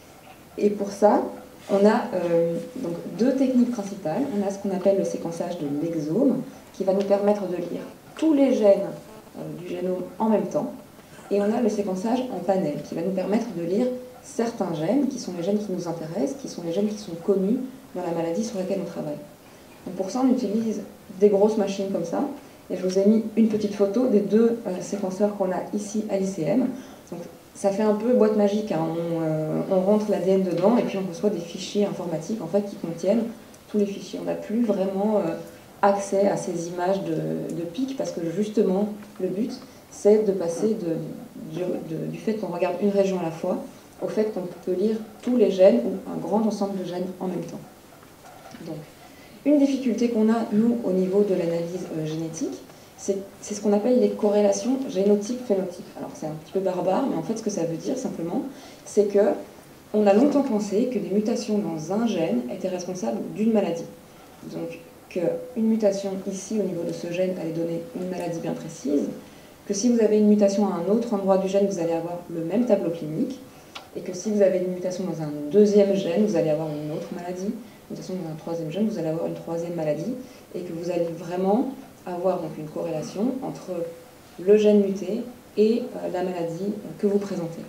Et pour ça, on a euh, donc deux techniques principales. On a ce qu'on appelle le séquençage de l'exome, qui va nous permettre de lire tous les gènes euh, du génome en même temps. Et on a le séquençage en panel, qui va nous permettre de lire certains gènes, qui sont les gènes qui nous intéressent, qui sont les gènes qui sont connus dans la maladie sur laquelle on travaille. Donc pour ça, on utilise des grosses machines comme ça. Et je vous ai mis une petite photo des deux euh, séquenceurs qu'on a ici à l'I C M. Donc ça fait un peu boîte magique, hein. on, euh, on rentre l'A D N dedans et puis on reçoit des fichiers informatiques en fait, qui contiennent tous les fichiers. On n'a plus vraiment euh, accès à ces images de, de pics parce que justement le but c'est de passer de, du, de, du fait qu'on regarde une région à la fois au fait qu'on peut lire tous les gènes ou un grand ensemble de gènes en même temps. Donc, une difficulté qu'on a, nous, au niveau de l'analyse euh, génétique, c'est ce qu'on appelle les corrélations génotype-phénotype. Alors c'est un petit peu barbare, mais en fait ce que ça veut dire simplement, c'est que on a longtemps pensé que des mutations dans un gène étaient responsables d'une maladie. Donc qu'une mutation ici au niveau de ce gène allait donner une maladie bien précise, que si vous avez une mutation à un autre endroit du gène, vous allez avoir le même tableau clinique, et que si vous avez une mutation dans un deuxième gène, vous allez avoir une autre maladie, une mutation dans un troisième gène, vous allez avoir une troisième maladie, et que vous allez vraiment avoir donc une corrélation entre le gène muté et euh, la maladie que vous présentez.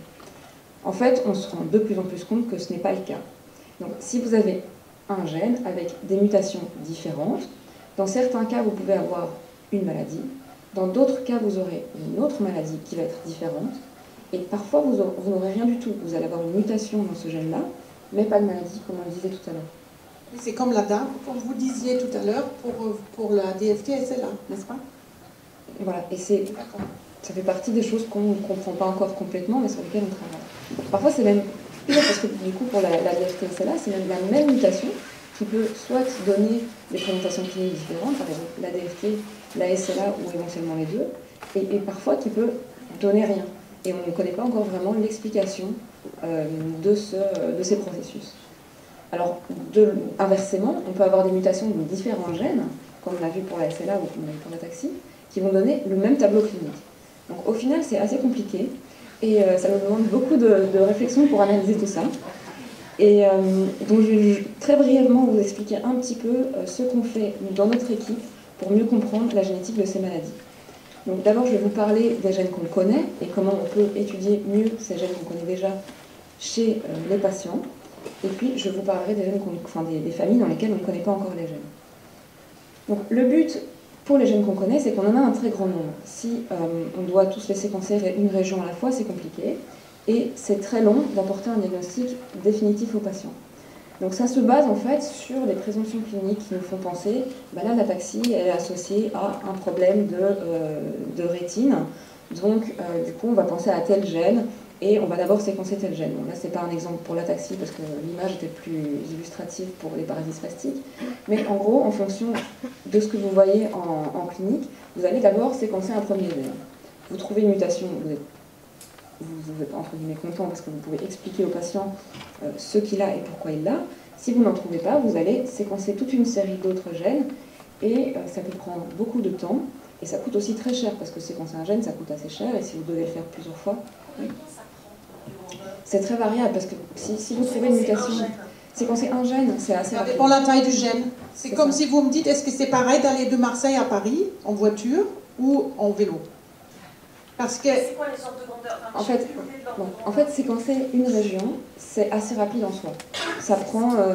En fait, on se rend de plus en plus compte que ce n'est pas le cas. Donc, si vous avez un gène avec des mutations différentes, dans certains cas, vous pouvez avoir une maladie, dans d'autres cas, vous aurez une autre maladie qui va être différente, et parfois, vous, vous n'aurez rien du tout. Vous allez avoir une mutation dans ce gène-là, mais pas de maladie, comme on le disait tout à l'heure. C'est comme la D A P, comme vous disiez tout à l'heure, pour, pour la D F T S L A, n'est-ce pas? Voilà, et c'est, ça fait partie des choses qu'on ne comprend pas encore complètement, mais sur lesquelles on travaille. Parfois, c'est même pire, parce que du coup, pour la, la D F T S L A, c'est même la même mutation qui peut soit donner des présentations cliniques différentes, par exemple la D F T, la S L A ou éventuellement les deux, et, et parfois qui peut donner rien. Et on ne connaît pas encore vraiment l'explication euh, de, ce, de ces processus. Alors, de, inversement, on peut avoir des mutations de différents gènes, comme on a vu pour la S L A ou comme on a vu pour l'ataxie, qui vont donner le même tableau clinique. Donc au final, c'est assez compliqué, et euh, ça nous demande beaucoup de, de réflexion pour analyser tout ça. Et euh, donc je vais très brièvement vous expliquer un petit peu euh, ce qu'on fait dans notre équipe pour mieux comprendre la génétique de ces maladies. Donc d'abord, je vais vous parler des gènes qu'on connaît et comment on peut étudier mieux ces gènes qu'on connaît déjà chez euh, les patients. Et puis, je vous parlerai des, gènes qu'on, enfin, des, des familles dans lesquelles on ne connaît pas encore les gènes. Donc le but pour les gènes qu'on connaît, c'est qu'on en a un très grand nombre. Si euh, on doit tous les séquencer une région à la fois, c'est compliqué. Et c'est très long d'apporter un diagnostic définitif aux patients. Donc ça se base en fait sur des présomptions cliniques qui nous font penser, ben là l'ataxie est associée à un problème de, euh, de rétine, donc euh, du coup on va penser à tel gène et on va d'abord séquencer tel gène. Bon, là c'est pas un exemple pour l'ataxie parce que l'image était plus illustrative pour les parasites spastiques, mais en gros en fonction de ce que vous voyez en, en clinique, vous allez d'abord séquencer un premier gène. Vous trouvez une mutation, vous êtes vous êtes entre guillemets content parce que vous pouvez expliquer au patient euh, ce qu'il a et pourquoi il l'a. Si vous n'en trouvez pas, vous allez séquencer toute une série d'autres gènes et euh, ça peut prendre beaucoup de temps et ça coûte aussi très cher parce que séquencer un gène ça coûte assez cher et si vous devez le faire plusieurs fois, c'est très variable parce que si, si vous trouvez une mutation, séquencer un gène c'est assez rapide. Ça dépend de la taille du gène. C'est comme ça. Si vous me dites est-ce que c'est pareil d'aller de Marseille à Paris en voiture ou en vélo? Parce que... C'est quoi les sortes de grandeur? Enfin, En fait, bon, en fait, séquencer une région, c'est assez rapide en soi. Ça prend, euh,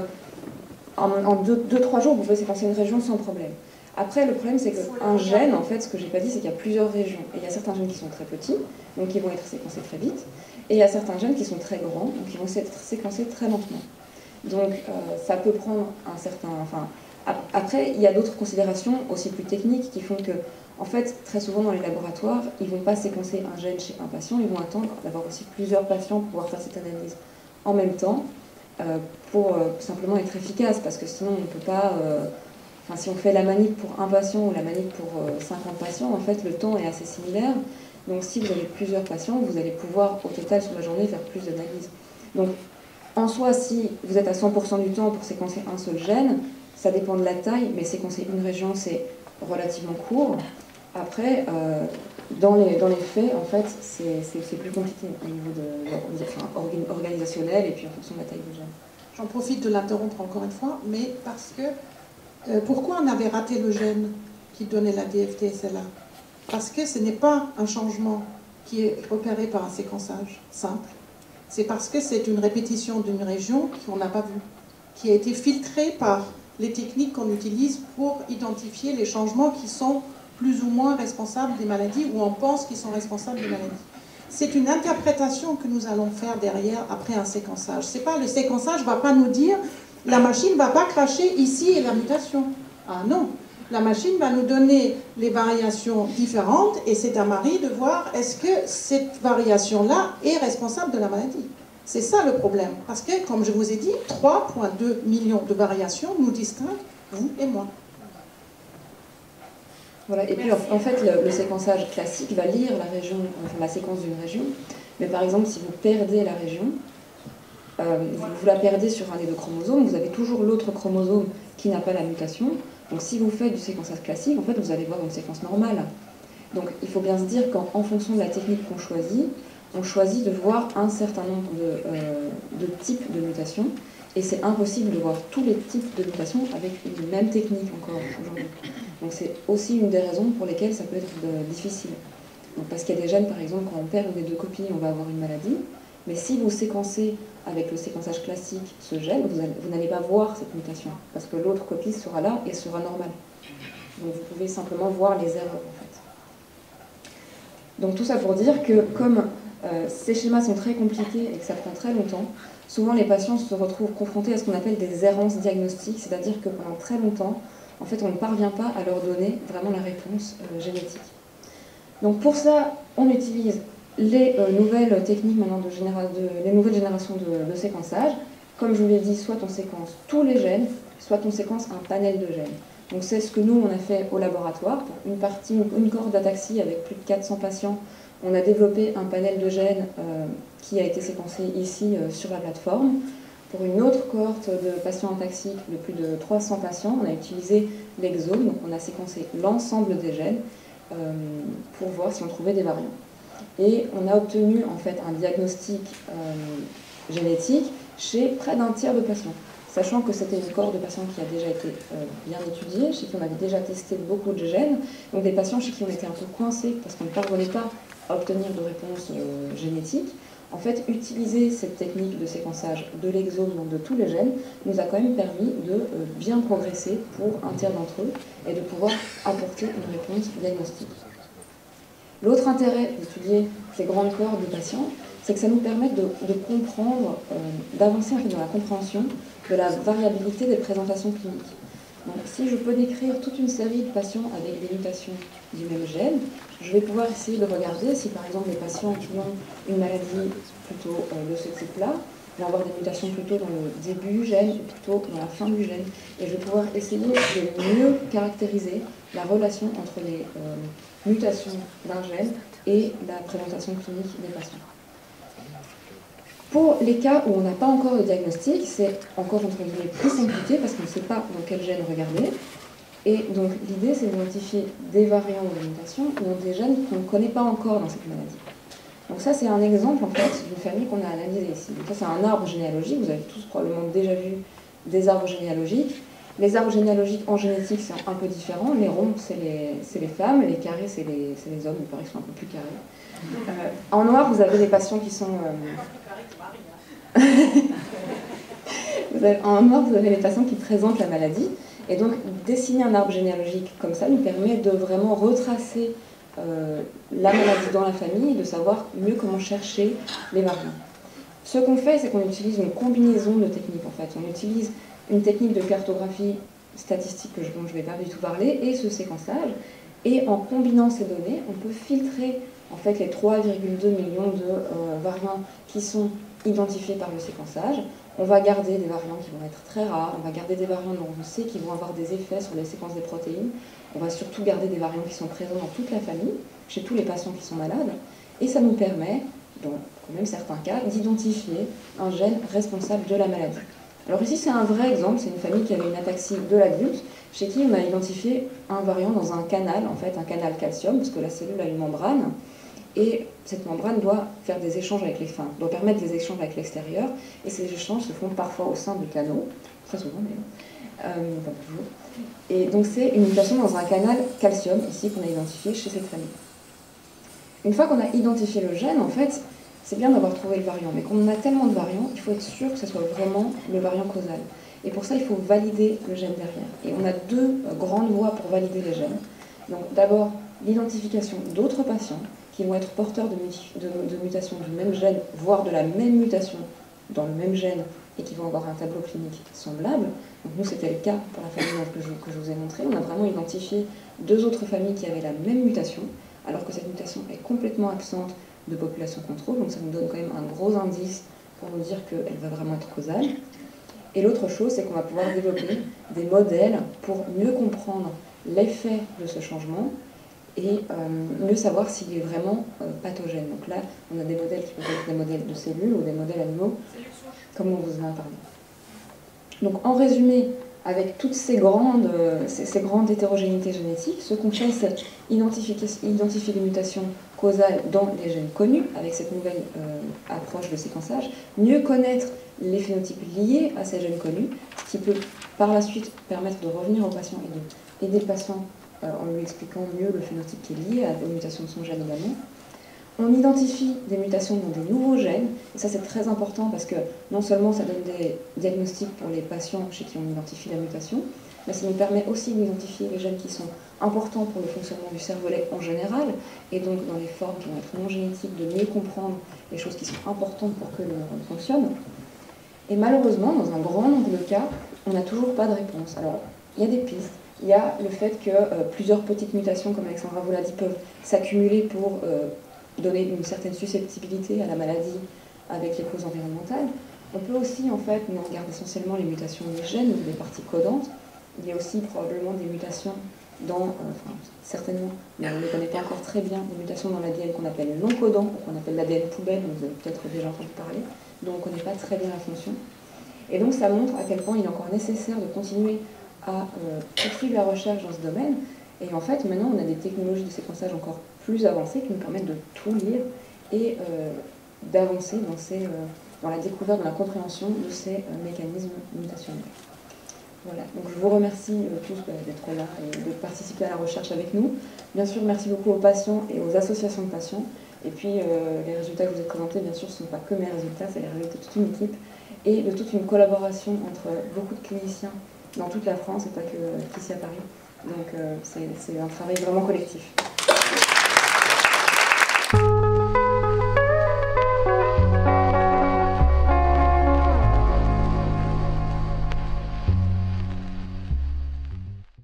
en deux trois jours, vous pouvez séquencer une région sans problème. Après, le problème, c'est qu'un gène, en fait, ce que j'ai pas dit, c'est qu'il y a plusieurs régions. Et il y a certains gènes qui sont très petits, donc qui vont être séquencés très vite. Et il y a certains gènes qui sont très grands, donc qui vont être séquencés très lentement. Donc, euh, ça peut prendre un certain... Enfin, après, il y a d'autres considérations aussi plus techniques qui font que en fait, très souvent dans les laboratoires, ils ne vont pas séquencer un gène chez un patient, ils vont attendre d'avoir aussi plusieurs patients pour pouvoir faire cette analyse en même temps, euh, pour euh, simplement être efficace, parce que sinon on ne peut pas... Euh, enfin, si on fait la manip pour un patient ou la manip pour euh, cinquante patients, en fait, le temps est assez similaire. Donc si vous avez plusieurs patients, vous allez pouvoir, au total, sur la journée, faire plus d'analyses. Donc, en soi, si vous êtes à cent pour cent du temps pour séquencer un seul gène, ça dépend de la taille, mais séquencer une région, c'est relativement court. Après, euh, dans, les, dans les faits, en fait, c'est plus compliqué au niveau de, enfin, organisationnel et puis en fonction de la taille du gène. J'en profite de l'interrompre encore une fois, mais parce que euh, pourquoi on avait raté le gène qui donnait la D F T S L A? Parce que ce n'est pas un changement qui est opéré par un séquençage simple. C'est parce que c'est une répétition d'une région qu'on n'a pas vue, qui a été filtrée par les techniques qu'on utilise pour identifier les changements qui sont plus ou moins responsables des maladies, ou on pense qu'ils sont responsables des maladies. C'est une interprétation que nous allons faire derrière, après un séquençage. C'est pas, le séquençage ne va pas nous dire, la machine ne va pas cracher ici et la mutation. Ah non, la machine va nous donner les variations différentes, et c'est à Marie de voir, est-ce que cette variation-là est responsable de la maladie? C'est ça le problème, parce que, comme je vous ai dit, trois virgule deux millions de variations nous distinguent, vous et moi. Voilà. Et puis en fait, le, le séquençage classique va lire la région, enfin la séquence d'une région. Mais par exemple, si vous perdez la région, euh, vous, vous la perdez sur un des deux chromosomes, vous avez toujours l'autre chromosome qui n'a pas la mutation. Donc si vous faites du séquençage classique, en fait, vous allez voir une séquence normale. Donc il faut bien se dire qu'en fonction de la technique qu'on choisit, on choisit de voir un certain nombre de, euh, de types de mutations. Et c'est impossible de voir tous les types de mutations avec une même technique encore aujourd'hui. Donc c'est aussi une des raisons pour lesquelles ça peut être de, difficile. Donc parce qu'il y a des gènes, par exemple, quand on perd une des deux copies, on va avoir une maladie. Mais si vous séquencez avec le séquençage classique ce gène, vous n'allez pas voir cette mutation. Parce que l'autre copie sera là et sera normale. Donc vous pouvez simplement voir les erreurs, en fait. Donc tout ça pour dire que comme euh, ces schémas sont très compliqués et que ça prend très longtemps, souvent les patients se retrouvent confrontés à ce qu'on appelle des errances diagnostiques, c'est-à-dire que pendant très longtemps, en fait, on ne parvient pas à leur donner vraiment la réponse euh, génétique. Donc pour ça, on utilise les euh, nouvelles techniques maintenant de, généra de les nouvelles générations de, de séquençage. Comme je vous l'ai dit, soit on séquence tous les gènes, soit on séquence un panel de gènes. Donc c'est ce que nous, on a fait au laboratoire. Pour une partie, une, une cohorte d'ataxie avec plus de quatre cents patients, on a développé un panel de gènes euh, qui a été séquencé ici euh, sur la plateforme. Pour une autre cohorte de patients ataxiques de plus de trois cents patients, on a utilisé l'exome, donc on a séquencé l'ensemble des gènes euh, pour voir si on trouvait des variants. Et on a obtenu en fait un diagnostic euh, génétique chez près d'un tiers de patients. sachant que c'était une cohorte de patients qui a déjà été euh, bien étudiée, chez qui on avait déjà testé beaucoup de gènes, donc des patients chez qui on était un peu coincés parce qu'on ne parvenait pas à obtenir de réponse euh, génétique. En fait, utiliser cette technique de séquençage de l'exome, donc de tous les gènes, nous a quand même permis de euh, bien progresser pour un tiers d'entre eux et de pouvoir apporter une réponse diagnostique. L'autre intérêt d'étudier ces grandes cohortes de patients, c'est que ça nous permet de, de comprendre, euh, d'avancer en fait dans la compréhension de la variabilité des présentations cliniques. Donc, si je peux décrire toute une série de patients avec des mutations du même gène, je vais pouvoir essayer de regarder si par exemple les patients qui ont une maladie plutôt euh, de ce type-là vont avoir des mutations plutôt dans le début du gène ou plutôt dans la fin du gène. Et je vais pouvoir essayer de mieux caractériser la relation entre les euh, mutations d'un gène et la présentation clinique des patients. Pour les cas où on n'a pas encore de diagnostic, c'est encore entre guillemets plus compliqué parce qu'on ne sait pas dans quel gène regarder. Et donc l'idée, c'est d'identifier des variants ou des mutations ou des gènes qu'on ne connaît pas encore dans cette maladie. Donc ça, c'est un exemple en fait d'une famille qu'on a analysée ici. Donc ça, c'est un arbre généalogique. Vous avez tous probablement déjà vu des arbres généalogiques. Les arbres généalogiques en génétique, c'est un peu différent. Les ronds, c'est les, c'est les femmes. Les carrés, c'est les, c'est les hommes. Il paraît qu'ils sont un peu plus carrés. Euh, en noir, vous avez des patients qui sont... Euh... vous avez, en noir, vous avez les patients qui présentent la maladie. Et donc, dessiner un arbre généalogique comme ça nous permet de vraiment retracer euh, la maladie dans la famille et de savoir mieux comment chercher les variants. Ce qu'on fait, c'est qu'on utilise une combinaison de techniques, en fait. On utilise une technique de cartographie statistique que je, dont je ne vais pas du tout parler, et ce séquençage. Et en combinant ces données, on peut filtrer en fait, les trois virgule deux millions de euh, variants qui sont identifiés par le séquençage. On va garder des variants qui vont être très rares, on va garder des variants dont on sait qu'ils vont avoir des effets sur les séquences des protéines. On va surtout garder des variants qui sont présents dans toute la famille, chez tous les patients qui sont malades. Et ça nous permet, dans quand même certains cas, d'identifier un gène responsable de la maladie. Alors ici, c'est un vrai exemple, c'est une famille qui avait une ataxie de l'adulte, chez qui on a identifié un variant dans un canal, en fait un canal calcium, parce que la cellule a une membrane, et cette membrane doit faire des échanges avec les, enfin, doit permettre des échanges avec l'extérieur, et ces échanges se font parfois au sein du canal, très souvent d'ailleurs, euh, pas toujours. Et donc c'est une mutation dans un canal calcium, ici, qu'on a identifié chez cette famille. Une fois qu'on a identifié le gène, en fait, c'est bien d'avoir trouvé le variant, mais quand on a tellement de variants, il faut être sûr que ce soit vraiment le variant causal. Et pour ça, il faut valider le gène derrière. Et on a deux grandes voies pour valider les gènes. Donc d'abord, l'identification d'autres patients qui vont être porteurs de, de, de mutations du même gène, voire de la même mutation dans le même gène, et qui vont avoir un tableau clinique semblable. Donc nous, c'était le cas pour la famille que je, que je vous ai montré. On a vraiment identifié deux autres familles qui avaient la même mutation, alors que cette mutation est complètement absente de population contrôle, donc ça nous donne quand même un gros indice pour nous dire qu'elle va vraiment être causale. Et l'autre chose, c'est qu'on va pouvoir développer des modèles pour mieux comprendre l'effet de ce changement et euh, mieux savoir s'il est vraiment euh, pathogène. Donc là, on a des modèles qui peuvent être des modèles de cellules ou des modèles animaux, comme on vous en a parlé. Donc en résumé, avec toutes ces grandes, ces, ces grandes hétérogénéités génétiques, ce qu'on fait, c'est identifier, identifier les mutations causales dans les gènes connus, avec cette nouvelle euh, approche de séquençage, mieux connaître les phénotypes liés à ces gènes connus, ce qui peut par la suite permettre de revenir au patient et d'aider le patient euh, en lui expliquant mieux le phénotype qui est lié à la mutation de son gène également. On identifie des mutations dans des nouveaux gènes, et ça c'est très important parce que non seulement ça donne des diagnostics pour les patients chez qui on identifie la mutation, mais ça nous permet aussi d'identifier les gènes qui sont importants pour le fonctionnement du cervelet en général, et donc dans les formes qui vont être non génétiques, de mieux comprendre les choses qui sont importantes pour que le neurone fonctionne. Et malheureusement, dans un grand nombre de cas, on n'a toujours pas de réponse. Alors, il y a des pistes. Il y a le fait que euh, plusieurs petites mutations, comme Alexandra vous l'a dit, peuvent s'accumuler pour euh, donner une certaine susceptibilité à la maladie avec les causes environnementales. On peut aussi, en fait, nous on regarde essentiellement les mutations des gènes ou des parties codantes. Il y a aussi probablement des mutations dans, euh, enfin, certainement, mais on ne les connaît pas encore très bien, des mutations dans l'A D N qu'on appelle non codant, ou qu'on appelle l'A D N poubelle, dont vous avez peut-être déjà entendu parler, dont on ne connaît pas très bien la fonction. Et donc ça montre à quel point il est encore nécessaire de continuer à euh, poursuivre la recherche dans ce domaine. Et en fait, maintenant, on a des technologies de séquençage encore plus avancées qui nous permettent de tout lire et euh, d'avancer dans ces, euh, dans la découverte, dans la compréhension de ces euh, mécanismes mutationnels. Voilà, donc je vous remercie euh, tous bah, d'être là et de participer à la recherche avec nous. Bien sûr, merci beaucoup aux patients et aux associations de patients. Et puis, euh, les résultats que je vous ai présentés, bien sûr, ce ne sont pas que mes résultats, c'est les résultats de toute une équipe et de toute une collaboration entre beaucoup de cliniciens dans toute la France et pas que euh, qu'ici à Paris. Donc, euh, c'est un travail vraiment collectif.